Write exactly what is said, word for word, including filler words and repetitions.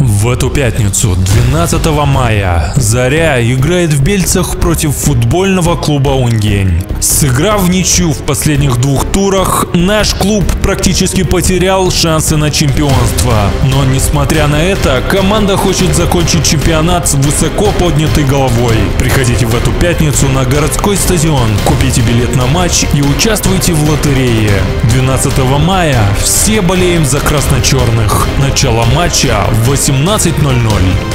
В эту пятницу, двенадцатого мая, «Заря» играет в Бельцах против футбольного клуба «Унгень». Сыграв в ничью в последних двух турах, наш клуб практически потерял шансы на чемпионство. Но несмотря на это, команда хочет закончить чемпионат с высоко поднятой головой. Приходите в эту пятницу на городской стадион, купите билет на матч и участвуйте в лотерее. двенадцатого мая все болеем за красно-черных. Начало матча в восемнадцать ноль ноль.